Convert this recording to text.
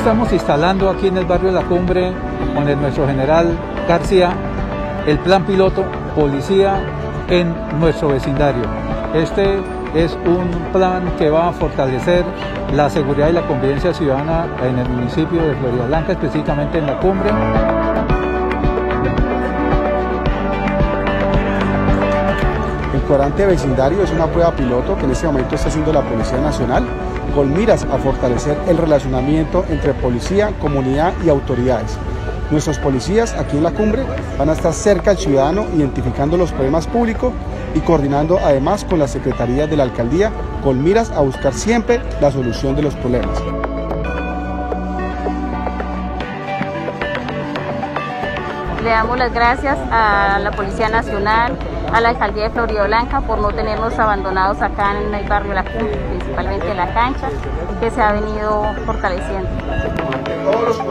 estamos instalando aquí en el barrio La Cumbre, con nuestro general García, el plan piloto Policía en nuestro vecindario. Este es un plan que va a fortalecer la seguridad y la convivencia ciudadana en el municipio de Floridablanca, específicamente en La Cumbre. El cuadrante vecindario es una prueba piloto que en este momento está haciendo la Policía Nacional con miras a fortalecer el relacionamiento entre policía, comunidad y autoridades. Nuestros policías aquí en La Cumbre van a estar cerca al ciudadano identificando los problemas públicos y coordinando además con las secretarías de la alcaldía con miras a buscar siempre la solución de los problemas. Le damos las gracias a la Policía Nacional, a la Alcaldía de Floridablanca por no tenernos abandonados acá en el barrio La Cumbre, principalmente en la cancha, que se ha venido fortaleciendo.